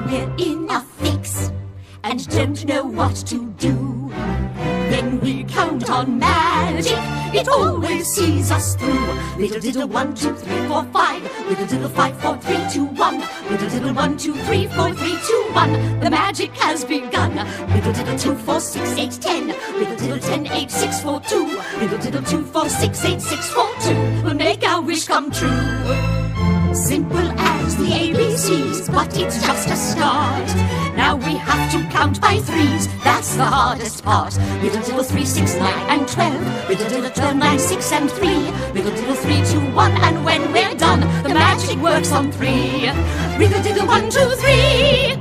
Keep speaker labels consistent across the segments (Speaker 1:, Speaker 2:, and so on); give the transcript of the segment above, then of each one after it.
Speaker 1: we're in a fix and don't know what to do, then we count on magic. It always sees us through. Little diddle 1, 2, 3, 4, 5. Little diddle 5, 4, 3, 2, 1. Little diddle 1, 2, 3, 4, 3, 2, 1. The magic has begun. Little diddle 2, 4, 6, 8, 10. Little diddle 10, 8, 6, 4, 2. Little diddle 2, 4, 6, 8, 6, 4, 2. We'll make our wish come true. Simple as the ABCs, but it's just a start. Now we have to count by threes, that's the hardest part. Little diddle 3, 6, 9 and 12. Little diddle 12, 9, 6 and 3. Little diddle 3, 2, 1, and when we're done, the magic works on 3. Riddle diddle 1, 2, 3.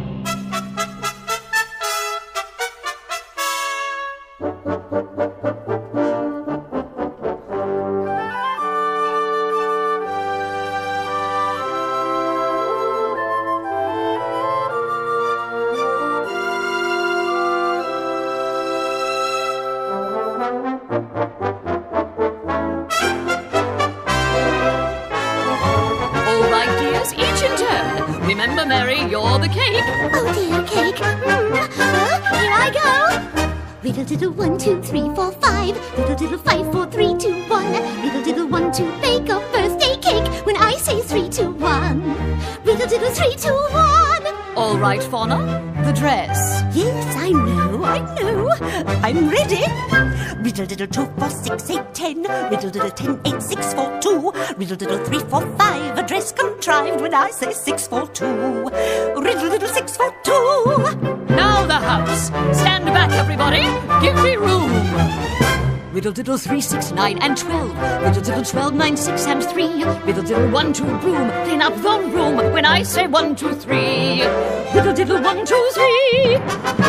Speaker 2: Each in turn. Remember, Mary, you're the cake.
Speaker 3: Oh dear, cake. Here I go. Riddle diddle 1, 2, 3, 4, 5. Riddle diddle 5, 4, 3, 2, 1. Riddle diddle 1, 2, bake a birthday cake when I say 3, 2, 1. Riddle diddle 3, 2, 1.
Speaker 2: All right, Fauna, the dress.
Speaker 1: Yes, I know. I'm ready. Riddle diddle 2, 4, 6, 8, 10. Riddle diddle 10, 8, 6, 4, 2. Riddle diddle 3, 4, 5. A dress contrived when I say 6, 4, 2. Riddle diddle 6, 4, 2.
Speaker 2: Now the house. Stand back, everybody. Give me room. Riddle diddle 3, 6, 9 and 12. Riddle diddle 12, 9, 6 and 3. Riddle diddle 1, 2, broom. Clean up the room when I say 1, 2, 3. Riddle diddle 1, 2, 3.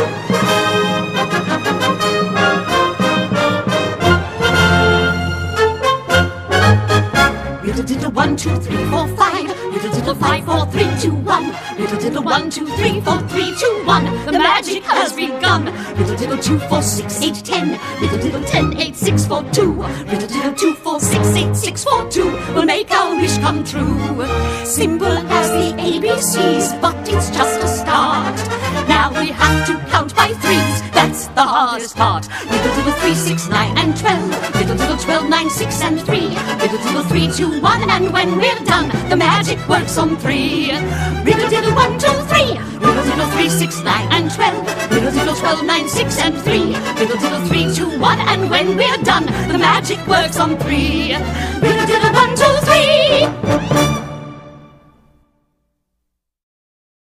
Speaker 2: Riddle diddle 1, 2, 3, 4, 5. Riddle diddle 5, 4, 3, 2, 1. Riddle diddle 1, 2, 3, 4, 3, 2, 1. The magic has begun. Riddle diddle 2, 4, 6, 8, 10. Riddle diddle 10, 8, 6, 4, 2. Riddle diddle 2, 4, 6, 8, 6, 4, 2. We'll make our wish come true. Simple as the ABCs, but it's just a start. Now we have to count by threes, that's the hardest part. Riddle diddle 3, 6, 9 and 12. Riddle diddle 12, 9, 6 and 3. Riddle diddle 3, 2, 1, and when we're done, the magic works on 3. Riddle diddle 1, 2, 3. Riddle diddle 3, 6, 9 and 12. Riddle diddle 12, 9, 6 and 3. Riddle diddle 3, 2, 1, and when we're done, the magic works on 3. Riddle diddle 1, 2, 3.